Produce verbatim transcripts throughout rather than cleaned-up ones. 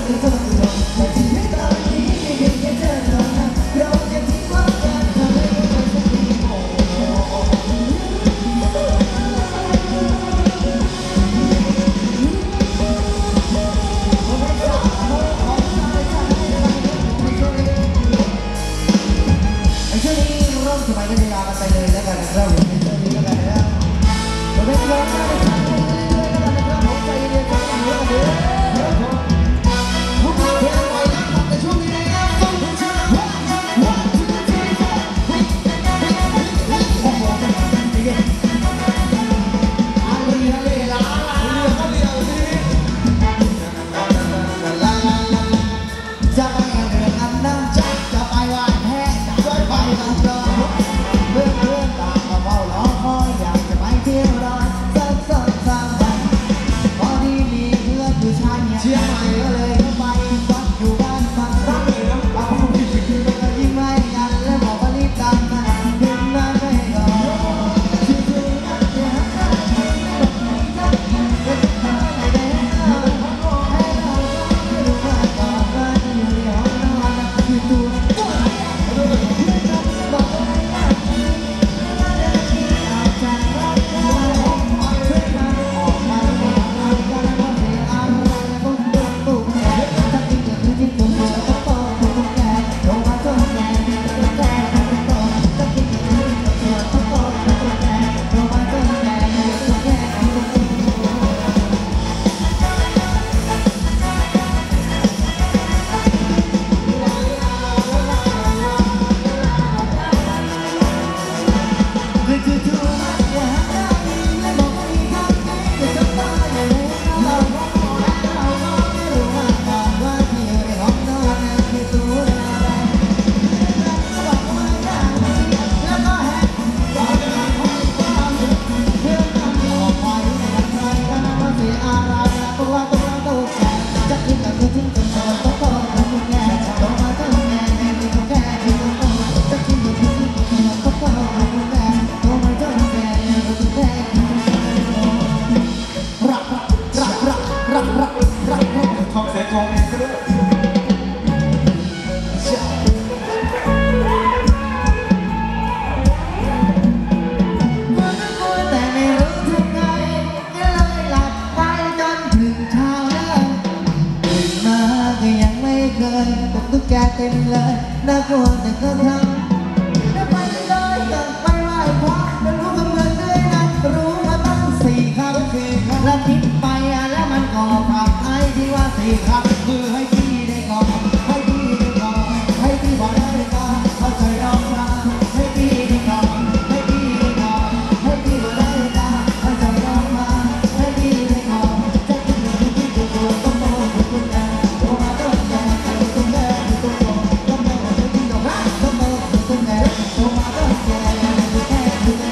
เต็มเลยน่ากลัวแต่ก็ทำจะไปเลยจะไปไหว้พระจะรู้กำเนิดด้วยนะรู้มาตั้งสี่คำแล้วคิดไปแล้วมันก็กลับไอ้ที่ว่าสี่คำคือให้พี่ได้ก่อนให้พี่ได้ก่อนให้พี่บอกได้ก่อนเขาใจเรามาให้พี่ได้ก่อนให้พี่ได้ก่อนให้พี่บอกได้ก่อนเขาใจเรามาให้พี่ได้ก่อนจะกินจะกินจะกินต้องโตต้องโตต้องมาต้องแก่ต้องแก่ต้องโตต้องโตต้องกินต้องรักต้องโตต้องแก่ต้องมาต้องแก่ต้องแก่ต้องโต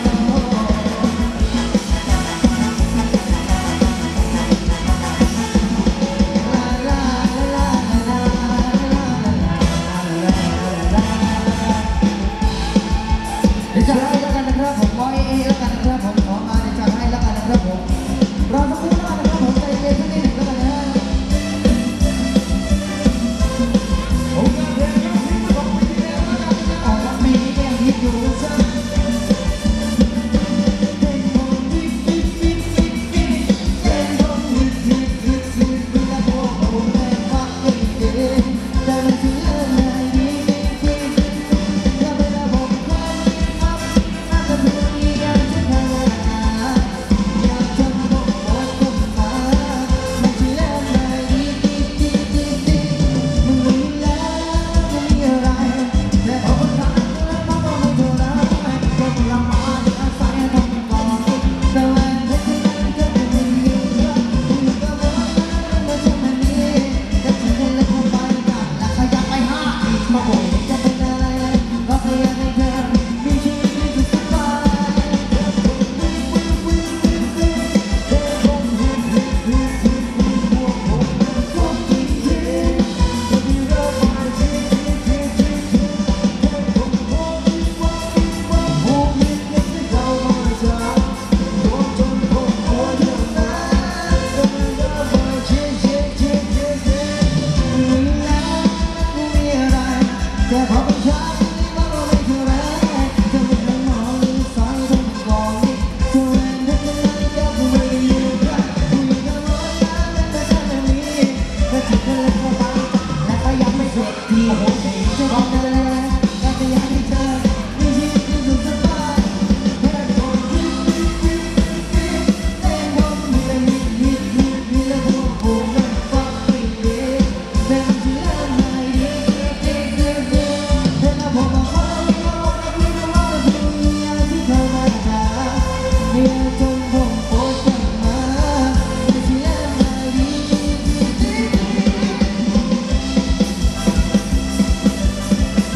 จะให้แล้วกันนะครับผมบอยเอแล้วกันนะครับผมขอมาจะให้แล้วกันนะครับผมรอสักครู่แล้วกันนะครับผมใจเย็นสักนิดหนึ่งแล้วกันนะผมก็เรียนกับพี่มาบอกพี่แล้วแล้วกันนะออกมาปีนี้ยังฮิตอยู่จ้ะฉันก็เลยเข้าไปและก็ยังไม่เสร็จทีโอ้โหเธอบอกเธอแล้วก็จะอยากให้เธอมีชีวิตที่สุขสบายแค่คนที่ที่ที่เต้นบนมีแต่ฮิตฮิตฮิตฮิตแล้วพวกผมมันฟังไม่ดีเธอที่เล่นไม่ดีเจ๊เจ๊เจ๊เธอมาบอกว่าคนที่เขาบอกว่าพี่น้องที่มีอะไรที่เธอมาหาเนี่ยจนผมโอ๊ยจังมาที่เล่นไม่ดี เ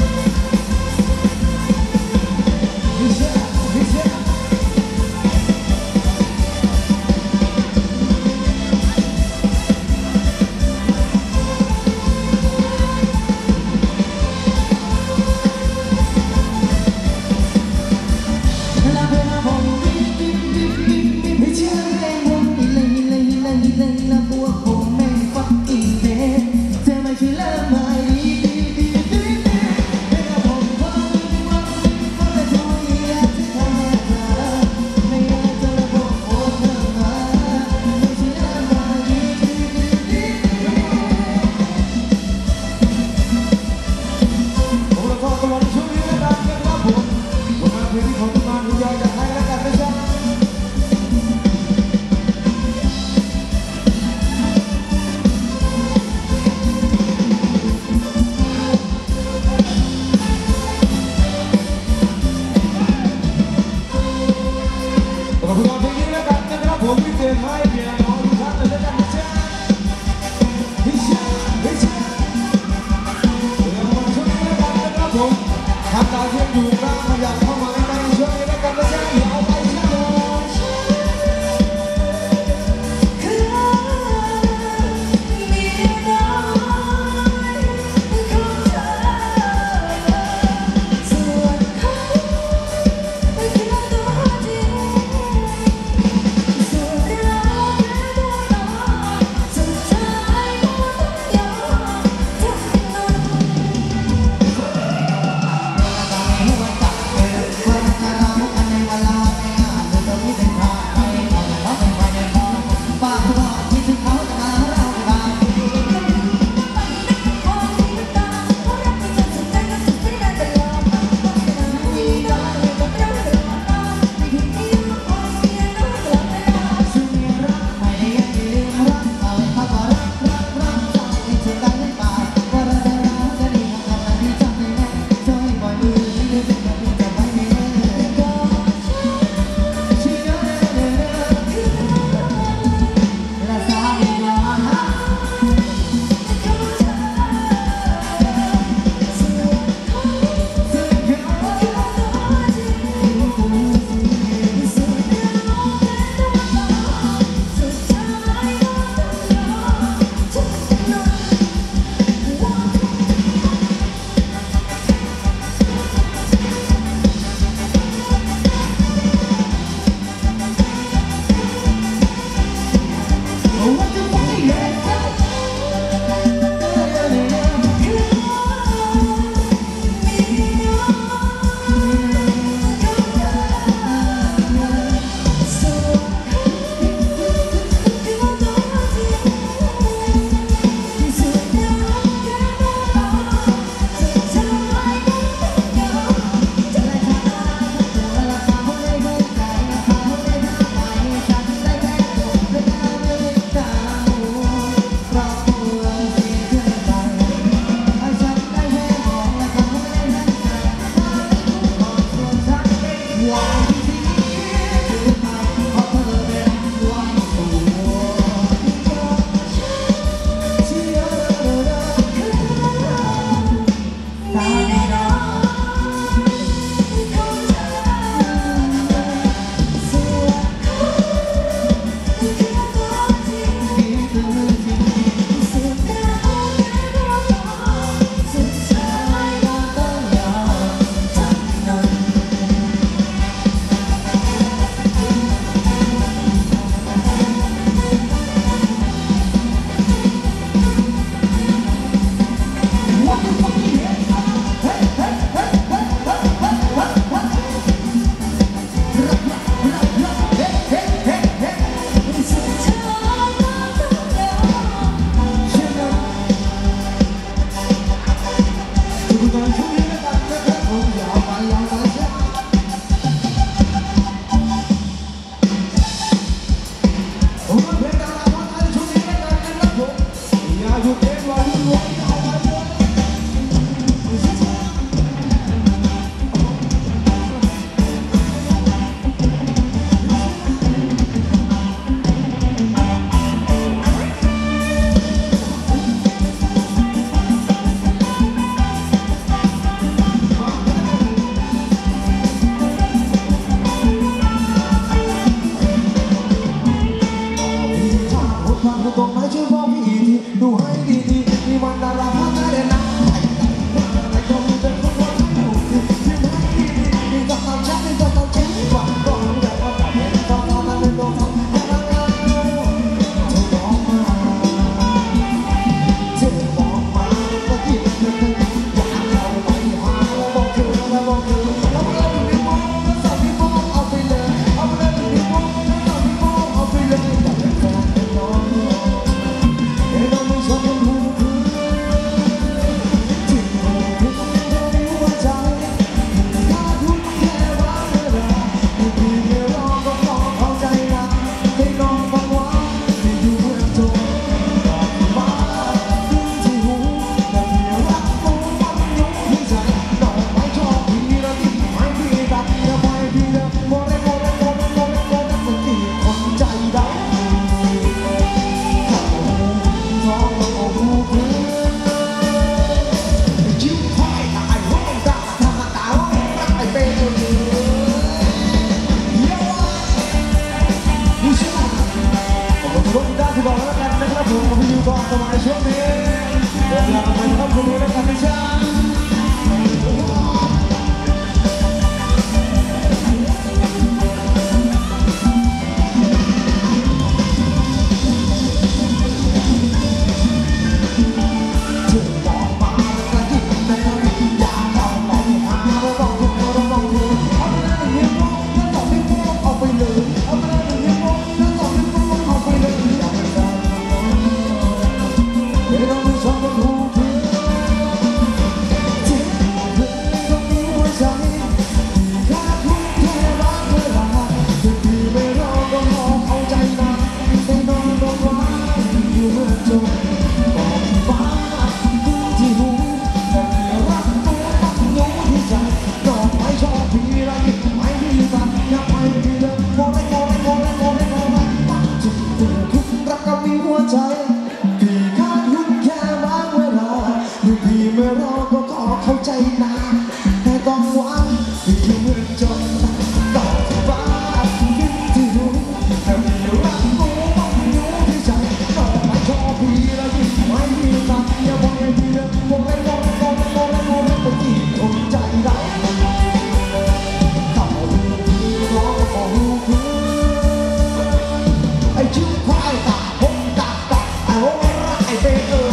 อยากไปครับคุณดูแล้วกันนะจ๊ะเข้าใจนะแต่ต้องหวังที่อยู่เมืองจนต่อฟ้าคิดที่หูแต่มีรักกูต้องอยู่ที่ใจต่อมาชอบพี่แล้วยิ่งไม่มีตังอย่าบอกให้พี่เลิกบอกให้บอกให้บอกให้บอกให้บอกให้เป็นที่ทนใจได้ต่อหูพี่ร้องต่อหูพี่ไอ้ชิ้นควายตาผมตาตาไอ้โหรักไอ้เบเกอร์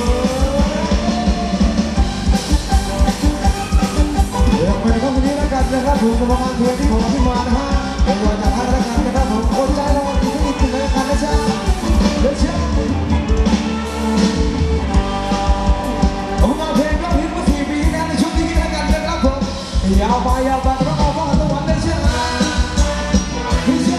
นะครับผมกรรมการเพื่อนที่ผมขึ้นมานะฮะเป็นวันจากทางรายการนะครับผมคนใจเราอีกนิดนึงนะครับนะจ๊ะเดี๋ยวเช็คผมมาเพลงร้องฮิตมาสี่ปีแล้วในช่วงนี้นะครับนะครับผมยาวไปยาวไปร้องเอาว่าตะวันได้เชื่อพี่เชื่อ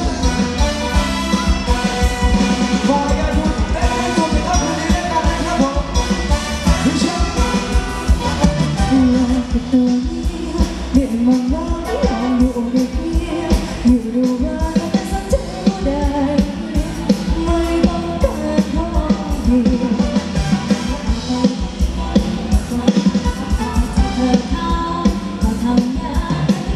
ฝ่ายอายุได้ให้ตัวเป็นอัพนี้นะครับนะครับผมพี่เชื่ออยากเป็นตัวนี้เด็กมันว่าอยู่เด็กเดียวอยู่ดูว่าแต่สนใจว่าได้ไม่ต้องการห้องเดียวเธอเขาก็ทำงาน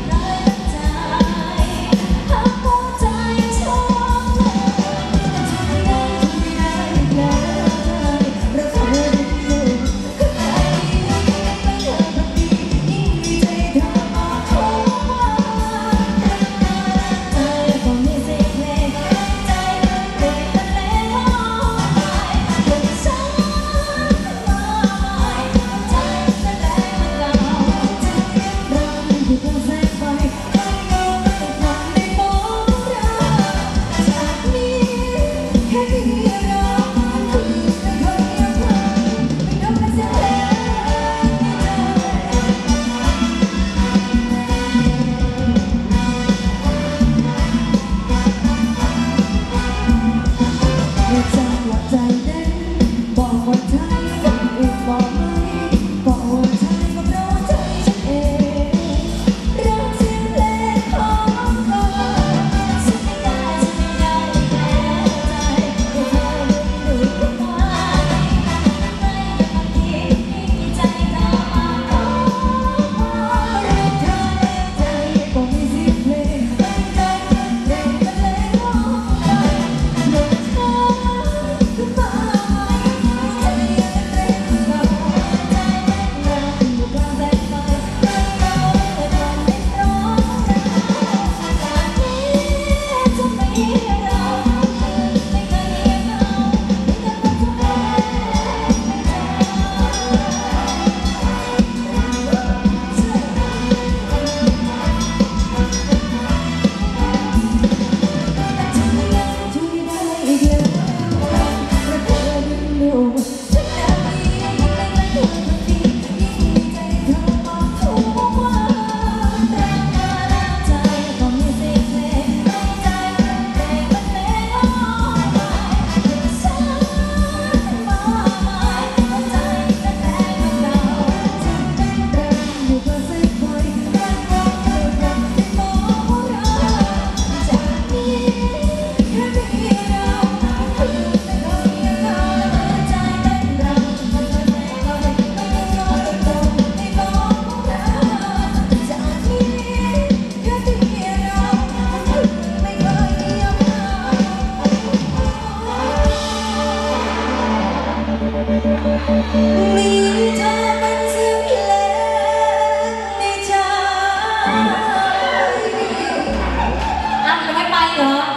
เหรอ